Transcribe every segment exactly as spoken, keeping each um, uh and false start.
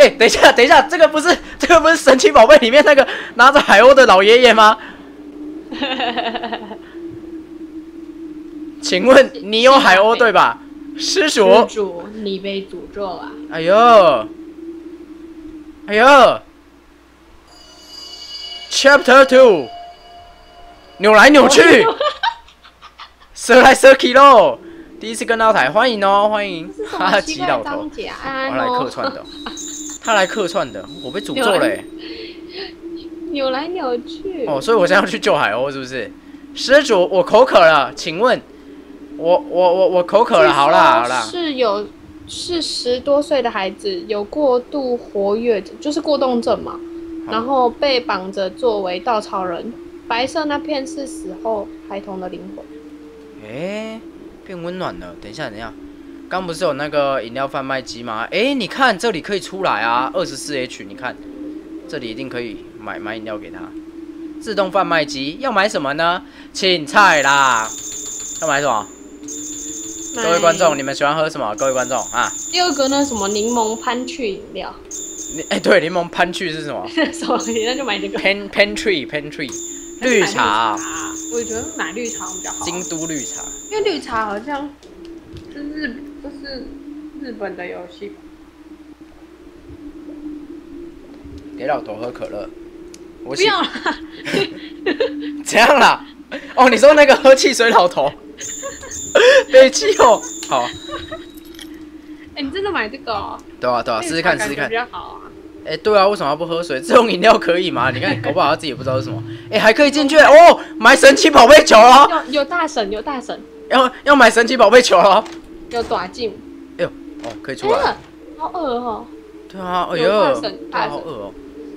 哎，等一下，等一下，这个不是这个不是神奇宝贝里面那个拿着海鸥的老爷爷吗？请问你有海鸥对吧？施主， 施主，你被诅咒了。 哎呦，哎呦 ，Chapter Two， 扭来扭去，射来射去喽！第一次跟到台，欢迎哦，欢迎！哈，吉老头，我来客串的，他来客串的，我被诅咒了、欸， 扭来扭去。 哦，所以我现在要去救海鸥，是不是？施主，我口渴了，请问，我我我我口渴了，好啦好啦。 是有是十多岁的孩子有过度活跃，就是过动症嘛，然后被绑着作为稻草人。白色那片是死后孩童的灵魂。 哎、欸，变温暖了。等一下，等一下，刚不是有那个饮料贩卖机吗？哎、欸，你看这里可以出来啊， 二十四 H， 你看这里一定可以买买饮料给他。自动贩卖机要买什么呢？青菜啦，要买什么？各位观众，你们喜欢喝什么？各位观众啊， 第二个呢，什么柠檬潘趣饮料？ 哎、欸，对，柠檬潘趣是什么？ 什么？那就买这个。 Pan Pantry Pantry 绿茶。 我觉得买绿茶比较好。 京都绿茶。 因为绿茶好像就是就是日本的游戏。 给老头喝可乐。我不要啦。 怎样啦？哦，你说那个喝汽水老头，北气哦，好。 哎、欸，你真的买这个哦？ 对啊，对啊，试试看，试试看。 比较好啊。 哎、欸，对啊，为什么要不喝水？这种饮料可以吗？你看，搞不好他自己也不知道是什么。哎、欸，还可以进去哦，买神奇宝贝球了。 有有大神，有大神。 要要买神奇宝贝球了。 有短进。 哎呦，哦，可以出来。 欸、好饿哦。 对啊，哎呦， 大神，大神好饿哦。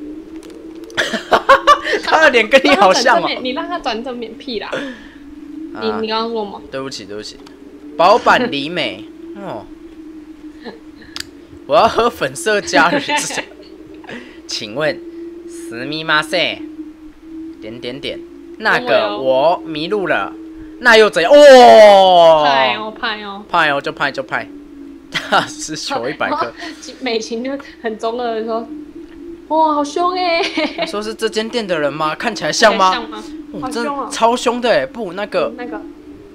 他的脸跟你好像哦。 你让他转正面屁啦！啊、你你刚刚说吗？ 对不起，对不起。薄板梨美哦，我要喝粉色加热。请问，すみません，点点点，那个我迷路了，那又怎样？哦， 派哦派哦， 派哦就派就派，大师球一百颗。 美琴就很中二的说。哇，好凶哎、欸！ 说是这间店的人吗？看起来像吗？ 像吗？ 哦，真的超凶的哎！不，那个、 嗯、那个，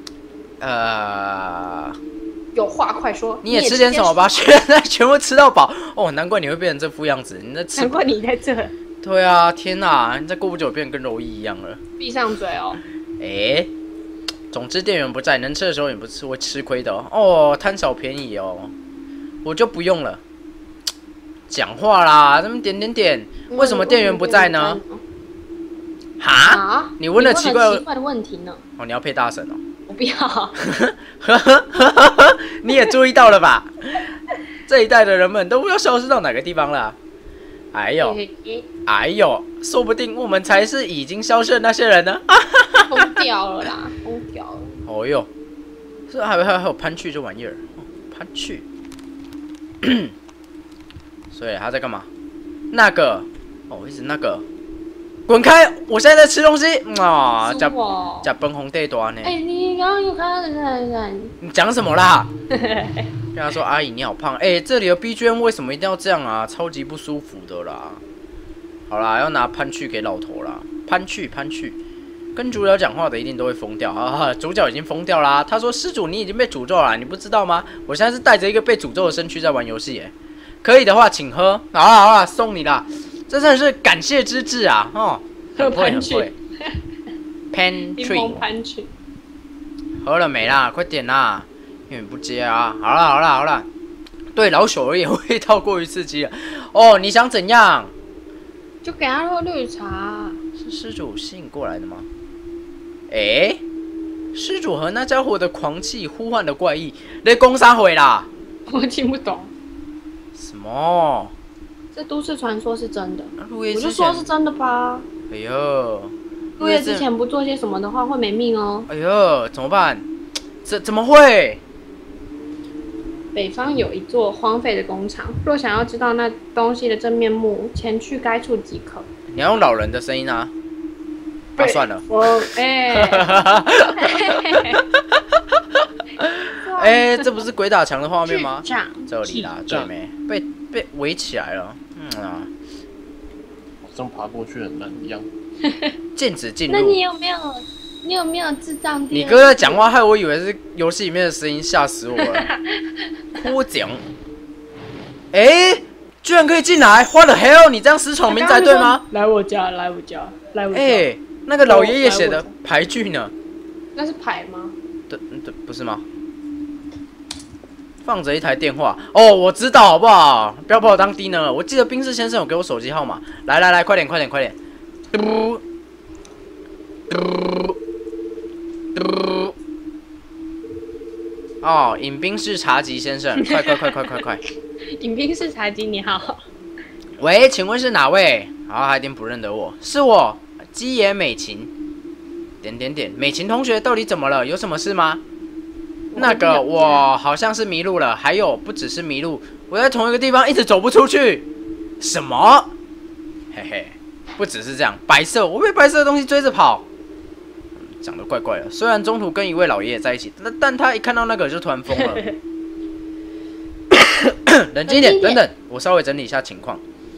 呃， 有话快说。 你也吃点什么吧？现在全部吃到饱哦，难怪你会变成这副样子。你在吃？ 难怪你在这。 对啊，天哪！你再过不久变跟柔意一样了。 闭上嘴哦。 哎、欸，总之店员不在，能吃的时候也不吃，会吃亏的哦。哦，贪小便宜哦，我就不用了。讲话啦，这么点点点，为什么店员不在呢？哈？你问了奇怪的问题呢？ 哦，你要配大神哦。 我不要。 你也注意到了吧？这一代的人们都不知道消失到哪个地方了。哎呦，哎呦，说不定我们才是已经消失的那些人呢。 疯掉了啦，疯掉了。 哦呦，这还有还有还有潘趣这玩意儿，哦、潘趣。所以他在干嘛？那个，哦，一直那个，滚开！我现在在吃东西啊！加加崩红地多呢。 哎、欸，你刚刚有看到？ 你讲什么啦？跟他说：“阿姨，你好胖。”哎、欸，这里的 B G M 为什么一定要这样啊？超级不舒服的啦。好啦，要拿潘趣给老头啦。潘趣，潘趣，跟主角讲话的一定都会疯掉啊！主角已经疯掉啦。他说：“施主，你已经被诅咒了，你不知道吗？我现在是带着一个被诅咒的身躯在玩游戏耶。”可以的话，请喝。好啦好啦，送你啦！这真的是感谢之至啊！哦，很会很会。Pantry， 喝了没啦？快点啦！因为你不接啊！好啦好啦好啦，对老朽而言味道过于刺激了。哦，你想怎样？ 就给他喝绿茶。 是施主吸引过来的吗？哎、欸，施主和那家伙的狂气呼唤的怪异，你攻啥回啦？ 我听不懂。 什么？ 这都市传说是真的， 啊、 我就说是真的吧。 哎呦， 入夜之前不做些什么的话，会没命哦。 哎呦，怎么办？怎怎么会？ 北方有一座荒废的工厂，若想要知道那东西的真面目，前去该处即可。 你要用老人的声音啊。啊，算了。 我哎。 哎、欸，这不是鬼打墙的画面吗？ 这里啦，对没？被被围起来了。 嗯啊， 好像爬过去很难一样。 禁止进入。 那你有没有？你有没有智障？ 你哥在讲话，害我以为是游戏里面的声音，吓死我了。哭讲，哎，居然可以进来 ！What the hell？ 你这样私闯民宅对吗？ 来我家，来我家，来我家。 哎，那个老爷爷写的牌句呢？ 那是牌吗？ 对对，不是吗？放着一台电话。哦，我知道，好不好？不要把我当低能。我记得宾士先生有给我手机号码。来来来，快点快点快点！嘟嘟嘟。哦，饮冰室茶吉先生，快快快快快快！ 饮冰室茶吉，你好。 喂，请问是哪位？好，还有点不认得我，是我，基野美琴。点点点，美琴同学到底怎么了？有什么事吗？那个，我好像是迷路了，还有不只是迷路，我在同一个地方一直走不出去。什么？嘿嘿，不只是这样，白色，我被白色的东西追着跑。讲得怪怪的，虽然中途跟一位老爷爷在一起，但但他一看到那个就突然疯了。冷静一点，等等，我稍微整理一下情况。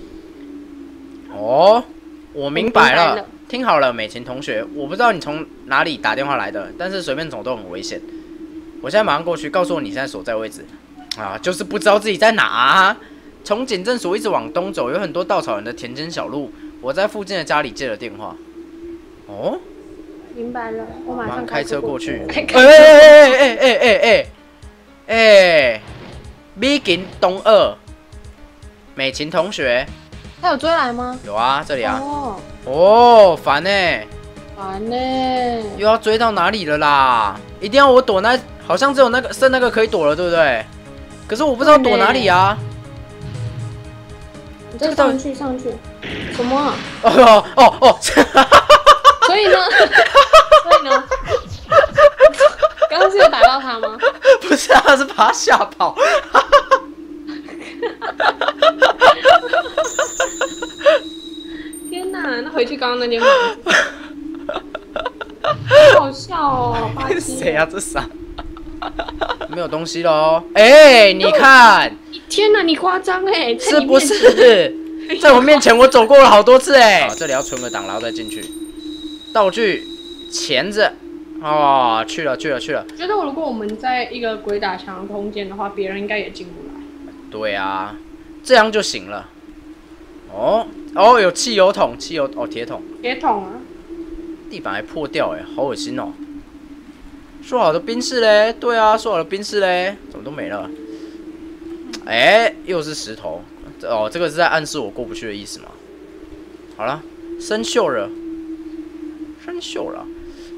哦，我明白了， 明白了听好了，美琴同学，我不知道你从哪里打电话来的，但是随便走都很危险。我现在马上过去，告诉我你现在所在位置。啊，就是不知道自己在哪啊。从警政署一直往东走，有很多稻草人的田间小路。我在附近的家里接了电话。哦。 明白了，我马上开车过去。 哎哎哎哎哎哎哎哎！米金东二，美琴同学， 他有追来吗？ 有啊，这里啊。 哦， 哦，烦呢， 烦呢， 又要追到哪里了啦？一定要我躲那，好像只有那个剩那个可以躲了，对不对？可是我不知道躲哪里啊。 你再上去上去，什么啊？ 哦哦哦！ 所以呢？所以呢？刚刚是有打到他吗？ 不是啊，是把他吓跑。 天哪！那回去刚刚那间房子，好好笑哦！巴基谁啊？这傻？没有东西喽。哎、欸，你看， 天哪，你夸张哎！ 是不是？在我面前，我走过了好多次哎、欸。这里要存个档，然后再进去。道具，钳子，哦，去了去了去了。 觉得如果我们在一个鬼打墙的空间的话，别人应该也进不来。 对啊，这样就行了。哦哦，有汽油桶，汽油哦，铁桶。 铁桶啊。 地板还破掉哎，好恶心哦。说好的宾士嘞？对啊，说好的宾士嘞，怎么都没了？哎、欸，又是石头。哦，这个是在暗示我过不去的意思吗？好了，生锈了。生锈了，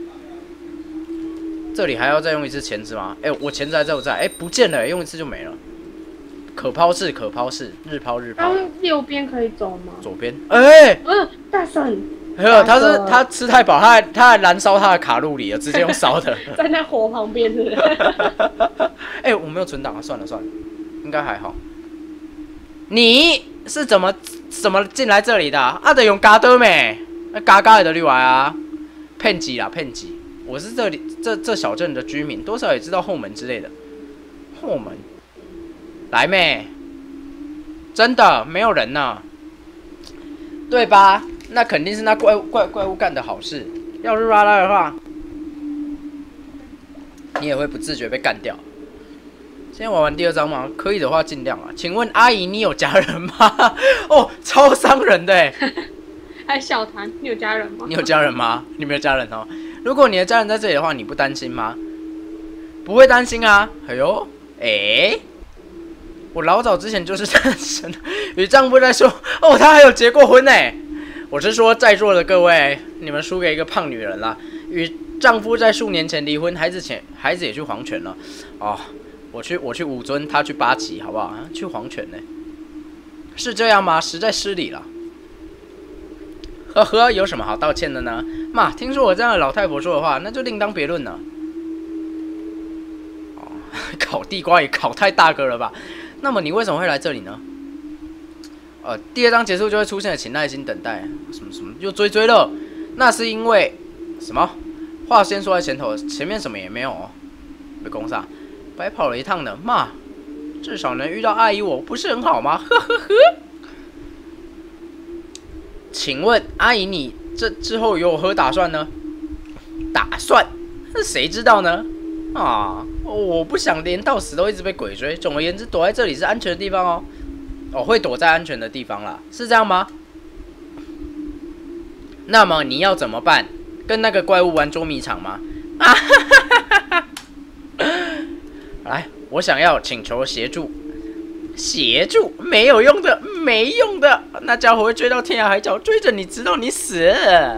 这里还要再用一次钳子吗？哎、欸，我钳子还在不在？哎、欸，不见了、欸，用一次就没了。可抛式，可抛式，日抛日抛。 然后右边可以走吗？ 左边。哎、欸， 嗯，大婶。 没有，他是他吃太饱，他还他还燃烧他的卡路里了，直接用烧的。 在那火旁边是不是？ 哎、欸，我没有存档啊，算了算了，应该还好。你是怎么怎么进来这里的？啊，得用嘎的没？那嘎嘎的绿来啊！骗几啦，骗几！我是这里这这小镇的居民，多少也知道后门之类的。后门，来没？真的没有人呢，对吧？那肯定是那怪怪怪物干的好事。要是拉拉的话，你也会不自觉被干掉。先玩完第二章吗？可以的话尽量啊。请问阿姨，你有家人吗？哦，超伤人的哎。 还笑他，你有家人吗？ 你有家人吗？你没有家人哦。如果你的家人在这里的话，你不担心吗？不会担心啊。哎呦，哎、欸，我老早之前就是单身，与丈夫在说，哦，他还有结过婚呢。我是说，在座的各位，你们输给一个胖女人啦。与丈夫在数年前离婚，孩子前孩子也去黄泉了。哦，我去我去五尊，他去八旗，好不好？去黄泉呢？是这样吗？实在失礼了。呵呵，有什么好道歉的呢？妈，听说我这样的老太婆说的话，那就另当别论了。哦，烤地瓜也烤太大个了吧？那么你为什么会来这里呢？呃，第二章结束就会出现的，请耐心等待。什么什么又追追了？那是因为什么？话先说在前头，前面什么也没有哦。被攻上，白跑了一趟呢。妈，至少能遇到阿姨，我不是很好吗？呵呵呵。 请问阿姨，你这之后有何打算呢？打算？那谁知道呢？啊，我不想连到死都一直被鬼追。总而言之，躲在这里是安全的地方哦。哦，会躲在安全的地方啦，是这样吗？那么你要怎么办？跟那个怪物玩捉迷藏吗？啊哈哈哈哈！来，我想要请求协助。协助没有用的，没用的，那家伙会追到天涯海角，追着你直到你死。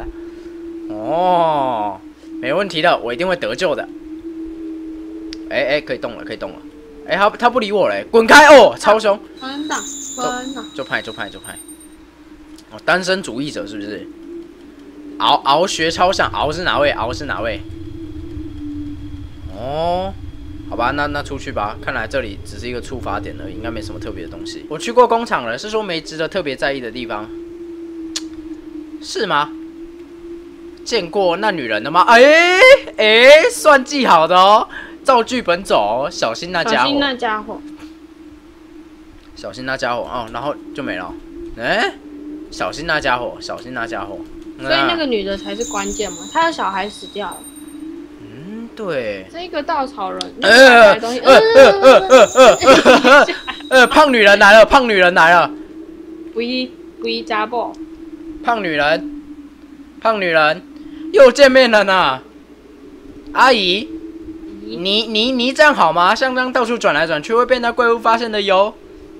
哦，没问题的，我一定会得救的。哎哎，可以动了，可以动了。哎，他他不理我嘞，滚开哦，超凶！ 真的，真的， 就派就派就派。哦，单身主义者是不是？敖敖学超像，敖是哪位？敖是哪位？哦。好吧，那那出去吧。看来这里只是一个出发点而已，应该没什么特别的东西。我去过工厂了，是说没值得特别在意的地方，是吗？见过那女人了吗？哎哎，算计好的哦，照剧本走，小心那家伙。 小心那家伙。 小心那家伙哦，然后就没了。哎，小心那家伙，小心那家伙。 所以那个女的才是关键嘛，她的小孩死掉了。 对， 这个稻草人， 呃呃呃呃呃呃呃，胖女人来了，胖女人来了， 龟龟家宝， 胖女人，胖女人，又见面了呢，阿姨，你你你这样好吗？像这样到处转来转去会被那怪物发现的哟。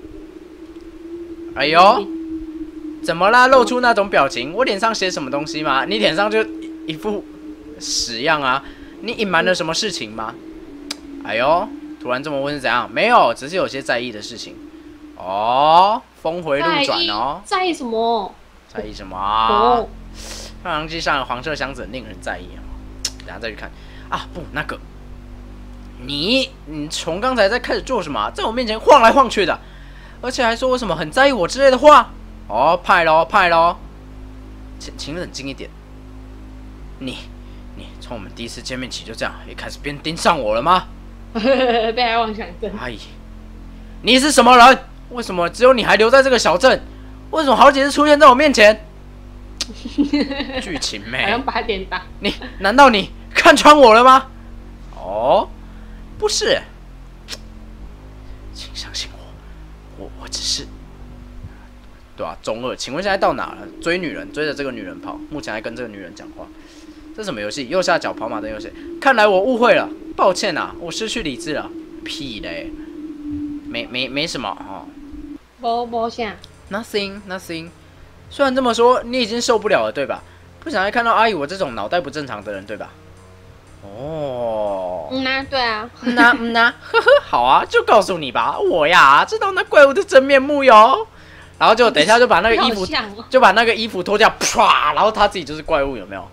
哎呦，怎么啦？露出那种表情，我脸上写什么东西吗？你脸上就一副屎样啊！你隐瞒了什么事情吗？哎呦，突然这么问是怎样？没有，只是有些在意的事情。哦，峰回路转哦。 在意什么？ 在意什么啊？发廊机上的黄色箱子令人在意啊。等下再去看啊，不，那个，你你从刚才在开始做什么？在我面前晃来晃去的，而且还说我什么很在意我之类的话。哦，派咯派咯，请请冷静一点。你。你从我们第一次见面起就这样，一开始便盯上我了吗？ 被害妄想症。 哎，你是什么人？为什么只有你还留在这个小镇？为什么好几次出现在我面前？剧情妹， 好像八点档。 你难道你看穿我了吗？哦，不是，请相信我，我我只是，对啊，中二。请问现在到哪了？追女人，追着这个女人跑，目前还跟这个女人讲话。这什么游戏？右下角跑马灯游戏。看来我误会了，抱歉啊，我失去理智了。屁嘞，没没没什么哦。 无无啥。 Nothing nothing。虽然这么说，你已经受不了了，对吧？不想再看到阿姨我这种脑袋不正常的人，对吧？哦。 嗯呐，对啊。 嗯呐嗯呐，呵呵，好啊，就告诉你吧，我呀知道那怪物的真面目哟。然后就等一下就把那个衣服， 哦、 就把那个衣服脱掉，唰，然后他自己就是怪物，有没有？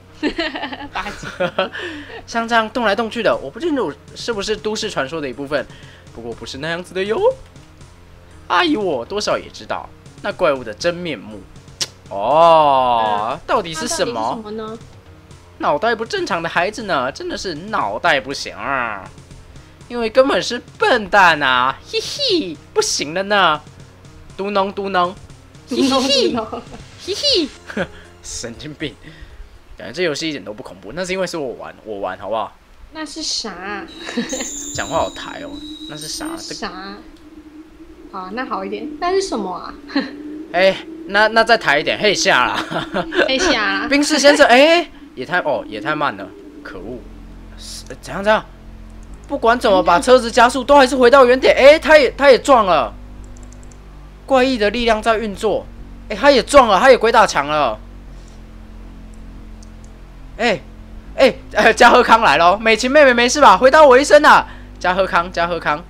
像这样动来动去的，我不清楚是不是都市传说的一部分，不过不是那样子的哟。阿姨我多少也知道那怪物的真面目。哦，呃、到底是什么？ 什么呢？ 脑袋不正常的孩子呢，真的是脑袋不行啊，因为根本是笨蛋啊，嘿嘿，不行了呢。嘟哝嘟哝，嘿嘿嘿嘿，神经病。感觉这游戏一点都不恐怖，那是因为是我玩，我玩好不好？ 那是啥？ 讲话好台哦，那是啥？ 是啥？好，那好一点。那是什么啊？ 哎、欸，那那再抬一点，嘿下啦， 嘿下啦。 冰室先生，哎、欸，也太哦也太慢了，可恶！怎样怎样？不管怎么把车子加速，都还是回到原点。哎、欸，他也他也撞了，怪异的力量在运作。哎、欸，他也撞了，他也鬼打墙了。哎，哎，呃，嘉禾康来咯，美琴妹妹没事吧？回答我一声啊！嘉禾康，嘉禾康，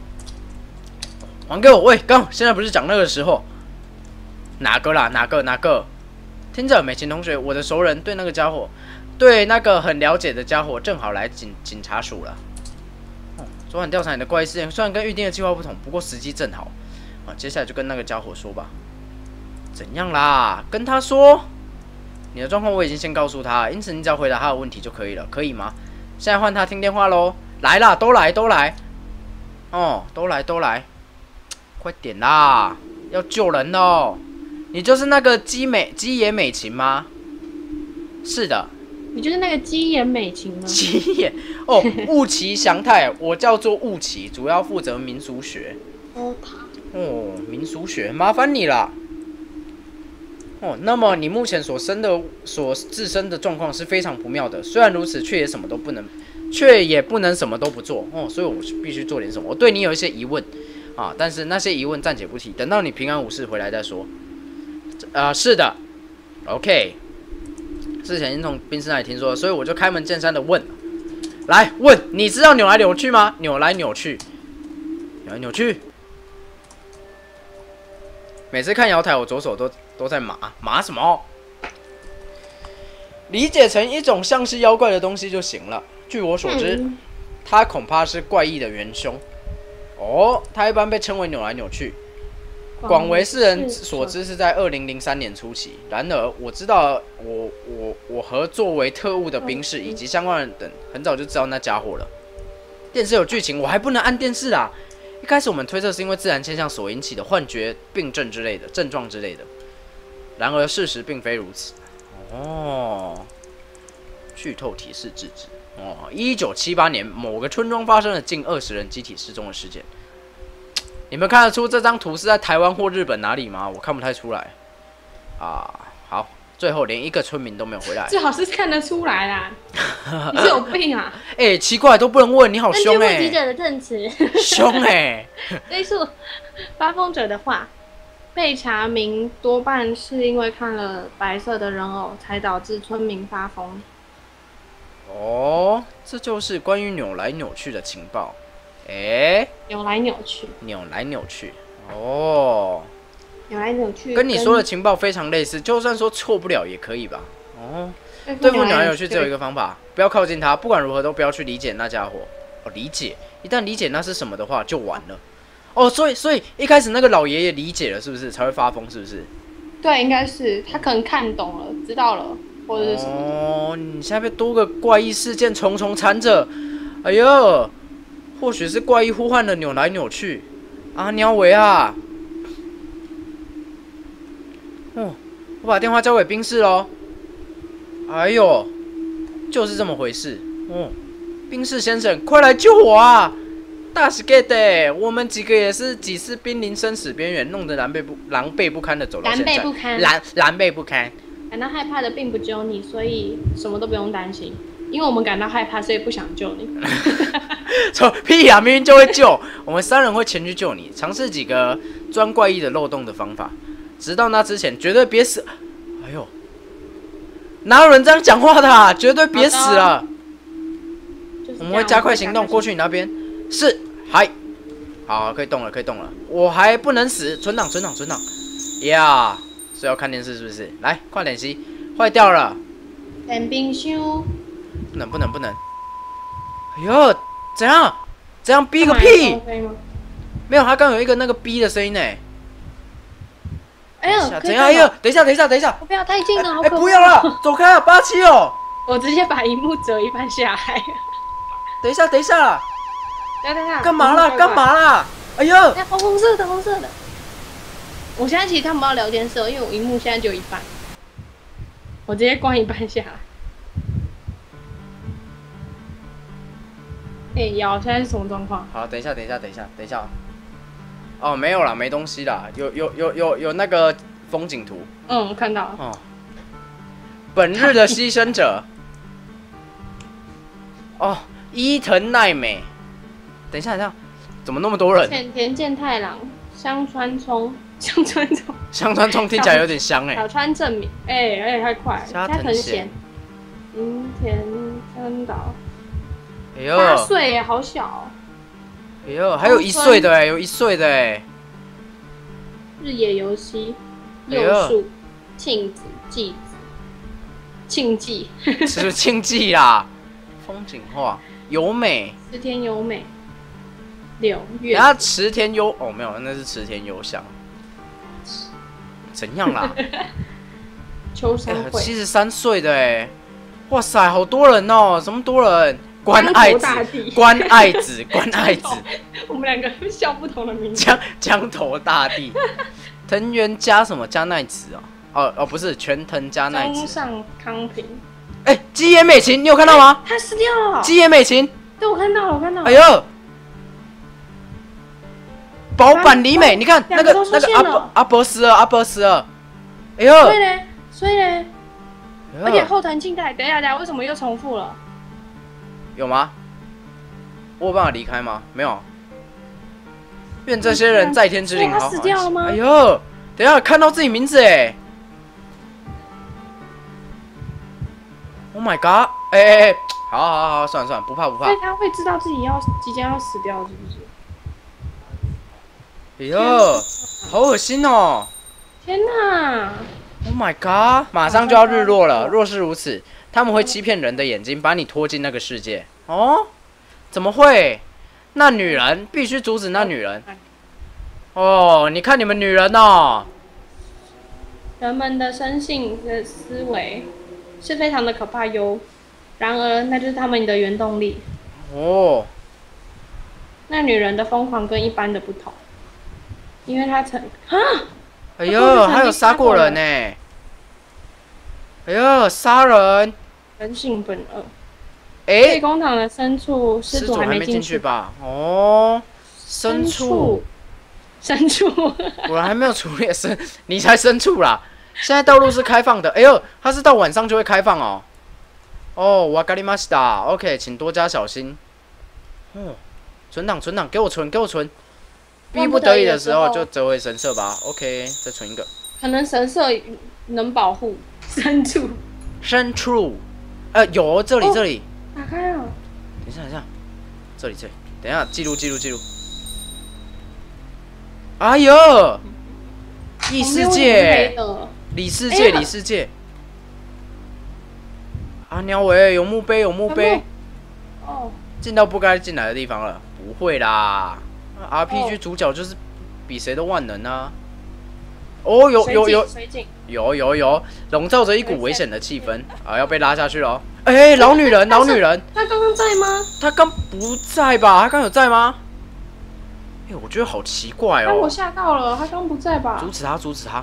还给我！喂，刚现在不是讲那个时候，哪个啦？哪个？哪个？听着，美琴同学，我的熟人对那个家伙，对那个很了解的家伙，正好来警警察署了。哦，昨晚调查你的怪异事件，虽然跟预定的计划不同，不过时机正好。啊，接下来就跟那个家伙说吧。怎样啦？跟他说。你的状况我已经先告诉他，因此你只要回答他的问题就可以了，可以吗？现在换他听电话喽！来啦，都来，都来！哦，都来，都来！快点啦，要救人哦！ 你就是那个基美基野美琴吗？是的。 你就是那个基野美琴吗？ 基野哦，雾崎祥太，我叫做雾崎，主要负责民俗学。 哦，他哦，民俗学，麻烦你啦。哦，那么你目前所生的所自身的状况是非常不妙的，虽然如此，却也什么都不能，却也不能什么都不做哦，所以我必须做点什么。我对你有一些疑问啊，但是那些疑问暂且不提，等到你平安无事回来再说。啊、呃，是的 ，OK。之前已经从冰室那里听说了，所以我就开门见山的问，来问，你知道扭来扭去吗？扭来扭去，扭来扭去。每次看瑶台，我左手都都在麻麻什么？理解成一种像是妖怪的东西就行了。据我所知，嗯、它恐怕是怪异的元凶。哦，它一般被称为扭来扭去。广为世人所知是在二零零三年初期。然而，我知道我我我和作为特务的兵士以及相关人等，很早就知道那家伙了。电视有剧情，我还不能按电视啊！一开始我们推测是因为自然现象所引起的幻觉、病症之类的症状之类的。然而事实并非如此。哦，剧透提示制止。哦，一九七八年某个村庄发生了近二十人集体失踪的事件。你们看得出这张图是在台湾或日本哪里吗？我看不太出来。啊，好，最后连一个村民都没有回来。 最好是看得出来啦，你是有病啊！ 哎、欸，奇怪，都不能问，你好凶哎、欸！ 根据目击者的证词， 凶哎、欸！ 追溯发疯者的话，被查明多半是因为看了白色的人偶，才导致村民发疯。 哦，这就是关于扭来扭去的情报。哎、欸， 扭来扭去， 扭来扭去，哦， 扭来扭去， 跟你说的情报非常类似，就算说错不了也可以吧？哦，对付扭来扭去只有一个方法，不要靠近他，不管如何都不要去理解那家伙。哦，理解，一旦理解那是什么的话，就完了。哦，所以所以一开始那个老爷爷理解了，是不是才会发疯？是不是？ 对，应该是他可能看懂了，知道了，或者是什么。 哦，你现在被多个怪异事件重重缠着，哎呦！或许是怪异呼唤的扭来扭去，阿鸟维啊！哦，我把电话交给兵士喽。哎呦，就是这么回事。哦，兵士先生，快来救我啊！大是 get 的，我们几个也是几次濒临生死边缘，弄得狼狈不狼狈不堪的走到现在。 狼狈不堪， 狼狼狈不堪。 感到害怕的并不只有你，所以什么都不用担心。因为我们感到害怕，所以不想救你。 错屁呀、啊！明明就会救，我们三人会前去救你，尝试几个钻怪异的漏洞的方法。直到那之前，绝对别死！哎呦，哪有人这样讲话的、啊？绝对别死了！我们会加快行动，过去你那边。是，嗨，好，可以动了，可以动了。我还不能死，存档，存档，存档。呀、yeah, ，是要看电视是不是？来，快点吸，坏掉了。 冷冰箱。 不能，不能，不能。哎呦，怎样？怎样逼个屁？没有，他刚有一个那个逼的声音呢。 哎呦， 怎样？哎呦，等一下，等一下，等一下！ 不要太近了，好可怕！哎，不要了，走开啊，八七哦！ 我直接把荧幕折一半下来。 等一下，等一下！ 等等下， 干嘛啦？干嘛啦？哎呦！ 红红色的，红色的。我现在其实看不到聊天室，因为我荧幕现在只有一半。我直接关一半下来。哎、欸，瑶，现在是什么状况？ 好，等一下，等一下，等一下，等一下。哦，没有啦，没东西啦，有有有有有那个风景图。 嗯，我看到了。 哦。本日的牺牲者。哦，伊藤奈美。等一下，等一下，怎么那么多人？ 浅田健太郎、香川聪、香川聪、 香川聪听起来有点香哎、欸。 小川正明，哎、欸，哎、欸，太快了。 加藤贤、 银田真岛。 哎呦， 八岁耶，好小、哦。 哎呦，还有一岁的哎，有一岁的哎。 日野游希、柚树、庆子、纪子、庆纪， 是庆纪啦。风景画，优美。 池田优美。柳月。 然后池田优哦，没有，那是池田优香。怎样啦？ 秋山会。 七十三岁的哎，哇塞，好多人哦，什么多人？关爱子，关爱子，关爱子。 我们两个笑不同的名字。 江江头大帝， 藤原加什么加奈子哦？哦哦，不是全藤加奈子。 中上康平。 哎、欸，基野美琴，你有看到吗？ 他死掉了。 基野美琴。 对，我看到了，我看到了。 哎呦，保坂里美，你看那个那个阿伯阿伯斯尔阿伯斯尔。哎呦。 所以呢，所以呢，而且后藤静代，等一下等一下，为什么又重复了？ 有吗？我有办法离开吗？没有。愿这些人在天之灵好好。 他死掉了吗？ 哎呦，等一下看到自己名字哎。Oh my god！ 哎哎哎，好好好，算了算了，不怕不怕。 所以他会知道自己要即将要死掉，是不是？ 哎呦，好恶心哦！ 天哪 ！Oh my god！ 马上就要日落了。若是如此，他们会欺骗人的眼睛，把你拖进那个世界。哦？怎么会？那女人必须阻止那女人。哦，你看你们女人哦。 人们的生性的思维是非常的可怕哟。然而，那就是他们的原动力。 哦。 那女人的疯狂跟一般的不同，因为她曾啊。 哎呦，还有杀过人呢！哎呦，杀人！ 人性本恶。 哎， 废工厂的牲畜，失主还没进去吧？哦，牲畜， 牲畜， 果然还没有处理牲，你才牲畜啦！现在道路是开放的，哎呦，它是到晚上就会开放哦。哦，わかりました。OK， 请多加小心。哦，存档存档，给我存给我存。逼不得已的时候就折回神社吧。OK， 再存一个。 可能神社能保护牲畜。 牲畜，呃，有这里、哦、这里。 打开了。 等一下，等一下，这里这里，等一下，记录记录记录。哎呦，异世界，里世界里世界。啊，鸟尾有墓碑有墓碑。 哦。 进到不该进来的地方了，不会啦。R P G 主角就是比谁都万能啊！哦，有有有有有有，笼罩着一股危险的气氛啊，要被拉下去了！哎、欸，老女人，老女人， 她刚刚在吗？ 她刚不在吧？她刚有在吗？哎、欸，我觉得好奇怪哦！ 我吓到了，她刚不在吧？ 阻止她，阻止她！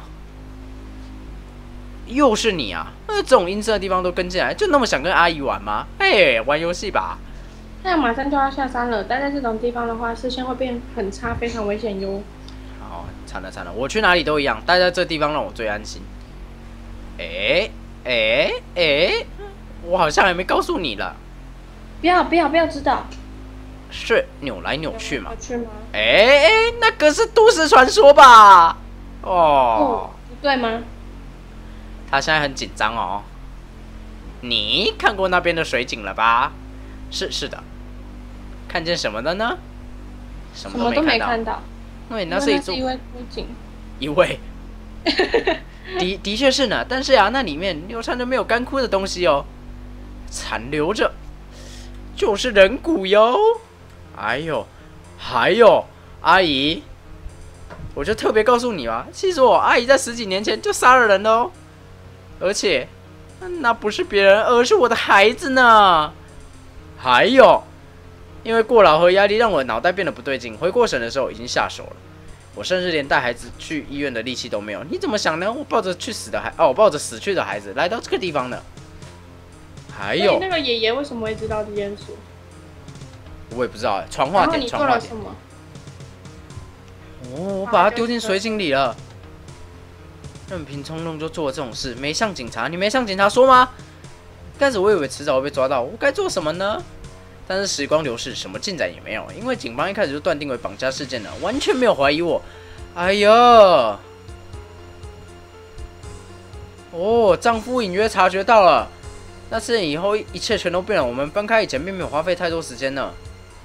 又是你啊！那这种阴森的地方都跟进来，就那么想跟阿姨玩吗？哎、欸，玩游戏吧！ 太阳马上就要下山了，待在这种地方的话，视线会变很差，非常危险哟。 好，惨了惨了，我去哪里都一样，待在这地方让我最安心。哎哎哎，我好像还没告诉你了。 不要不要不要知道。 是扭来扭去嘛？ 去吗？ 哎哎，那个是都市传说吧？哦。 哦，不对吗？ 他现在很紧张哦。你看过那边的水景了吧？是是的。看见什么了呢？什么都没看到。对，那是一座。 一位枯井。 一位。的的确是呢，但是啊，那里面流传着没有干枯的东西哦，残留着，就是人骨哟。哎呦，还有阿姨，我就特别告诉你嘛，其实我阿姨在十几年前就杀了人哦，而且那不是别人，而是我的孩子呢。还有。因为过劳和压力让我的脑袋变得不对劲，回过神的时候已经下手了，我甚至连带孩子去医院的力气都没有。你怎么想呢？我抱着去死的孩哦，我抱着死去的孩子来到这个地方呢。还有那个爷爷为什么会知道这件事？ 我也不知道哎，传话点，传话点。哦，我把他丢进水井里了。任凭冲动就做了这种事，没向警察，你没向警察说吗？但是我以为迟早会被抓到，我该做什么呢？但是时光流逝，什么进展也没有，因为警方一开始就断定为绑架事件了，完全没有怀疑我。哎呦，哦，丈夫隐约察觉到了，那事件以后一切全都变了。我们分开以前并没有花费太多时间呢。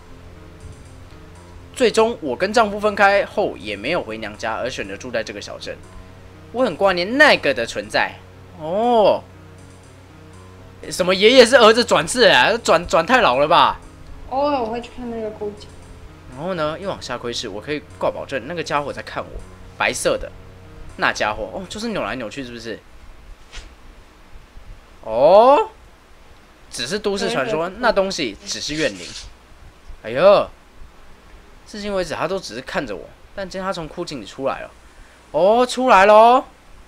最终，我跟丈夫分开后也没有回娘家，而选择住在这个小镇。我很挂念那个的存在。哦。什么爷爷是儿子转世啊？转转太老了吧？ 偶尔我会去看那个古井。 然后呢，又往下窥视，我可以挂保证，那个家伙在看我，白色的，那家伙哦，就是扭来扭去，是不是？哦，只是都市传说，那东西只是怨灵。哎呦，至今为止他都只是看着我，但今天他从枯井里出来了， 哦，出来喽！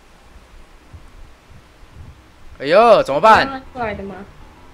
哎呦，怎么办？ 让他出来的吗？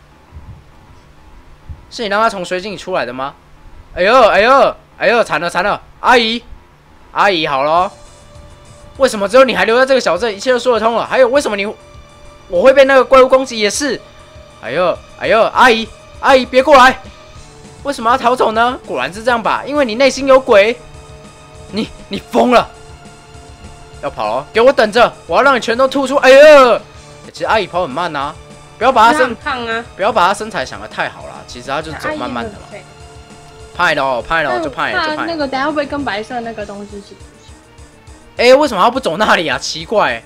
是你让他从水井里出来的吗？哎呦，哎呦，哎呦，惨了惨了！阿姨，阿姨，好了，为什么只有你还留在这个小镇？一切都说得通了。还有，为什么你我会被那个怪物攻击？也是。哎呦，哎呦，阿姨，阿姨，别过来！为什么要逃走呢？果然是这样吧，因为你内心有鬼。你你疯了！要跑了，给我等着！我要让你全都吐出。哎呦，其实阿姨跑很慢啊，不要把她身胖啊， 不要把她身材想得太好啦，其实她就是走慢慢的嘛。派咯，派咯，就派就派。 那个等下会不会跟白色那个东西一起？ 哎、欸，为什么他不走那里啊？奇怪，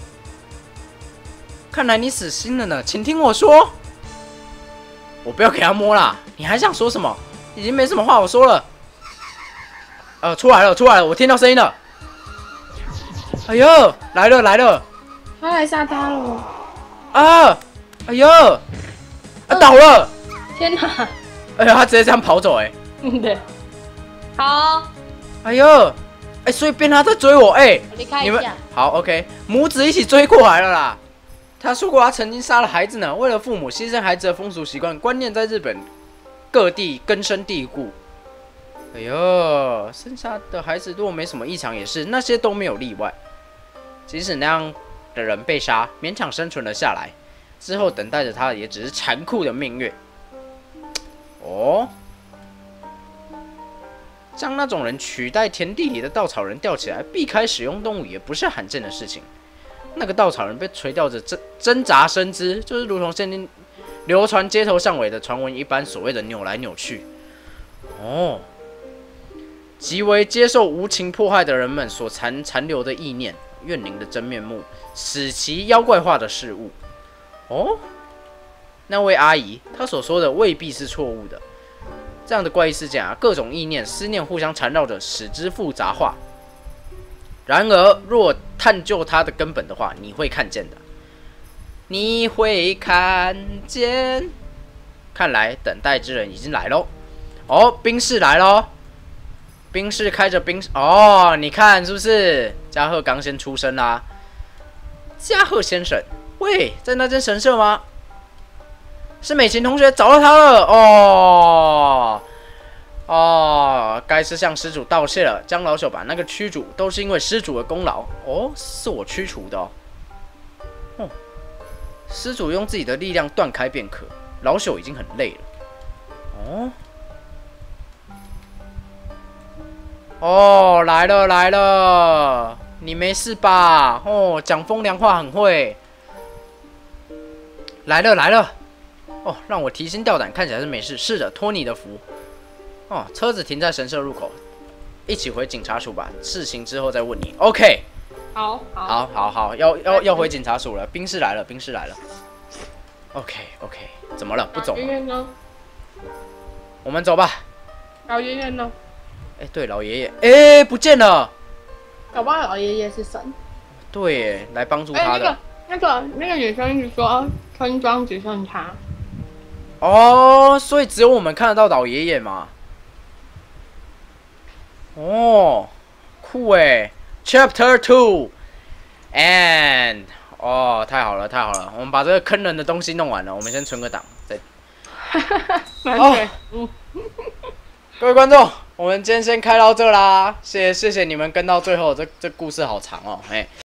看来你死心了呢。请听我说，我不要给他摸啦。你还想说什么？已经没什么话我说了。呃，出来了，出来了，我听到声音了。哎呦，来了来了！ 他来杀他了！ 啊！哎呦，啊倒了！ 天哪！ 哎呀，他直接这样跑走、欸，哎。 嗯，对。好。 哎呦！哎、欸，所以变他在追我，哎、欸， 你们好 ，OK， 母子一起追过来了啦。他说过他曾经杀了孩子呢，为了父母牺牲孩子的风俗习惯观念在日本各地根深蒂固。哎呦，剩下的孩子如果没什么异常，也是那些都没有例外。即使那样的人被杀，勉强生存了下来，之后等待着他的也只是残酷的命运。哦。将那种人取代田地里的稻草人吊起来，避开使用动物也不是罕见的事情。那个稻草人被垂吊着挣挣扎身姿，就是如同现今流传街头巷尾的传闻一般，所谓的扭来扭去。哦，极为接受无情迫害的人们所残残留的意念、怨灵的真面目，使其妖怪化的事物。哦，那位阿姨，她所说的未必是错误的。这样的怪异事件啊，各种意念、思念互相缠绕着，使之复杂化。然而，若探究它的根本的话，你会看见的。你会看见。看来等待之人已经来喽。哦，兵士来喽！兵士开着兵哦，你看是不是？加贺刚先出生啦。加贺先生，喂，在那间神社吗？是美琴同学，找到他了哦哦，该是向施主道谢了。将老朽把那个驱逐，都是因为施主的功劳哦，是我驱除的哦。哦，施主用自己的力量断开便可，老朽已经很累了。哦哦，来了来了，你没事吧？哦，讲风凉话很会。来了来了。哦，让我提心吊胆，看起来是没事。是的，托你的福。哦，车子停在神社入口，一起回警察署吧。事情之后再问你。OK。 好，好， 好，好，好，要要要回警察署了。兵士来了，兵士来了。OK OK， 怎么了？不走吗？ 老爷爷呢？ 我们走吧。 老爷爷呢？ 哎，对，老爷爷，哎，不见了。 搞不好老爷爷是神。 对耶，来帮助他的。 欸、那个、那个、那个女生一直说村庄只剩他。 哦，所以只有我们看得到老爷爷嘛？哦，酷哎 ！Chapter Two and 哦，太好了，太好了！我们把这个坑人的东西弄完了，我们先存个档，再。 哦，嗯。 各位观众，我们今天先开到这啦，谢谢谢谢你们跟到最后，这这故事好长哦，哎。